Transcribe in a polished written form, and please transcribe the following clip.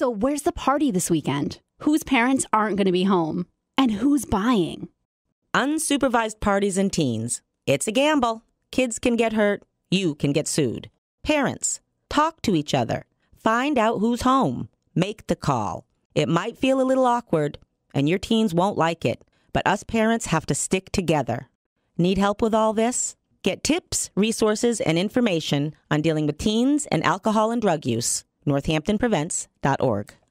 So where's the party this weekend? Whose parents aren't going to be home? And who's buying? Unsupervised parties and teens. It's a gamble. Kids can get hurt. You can get sued. Parents, talk to each other. Find out who's home. Make the call. It might feel a little awkward, and your teens won't like it, but us parents have to stick together. Need help with all this? Get tips, resources, and information on dealing with teens and alcohol and drug use. NorthamptonPrevents.org.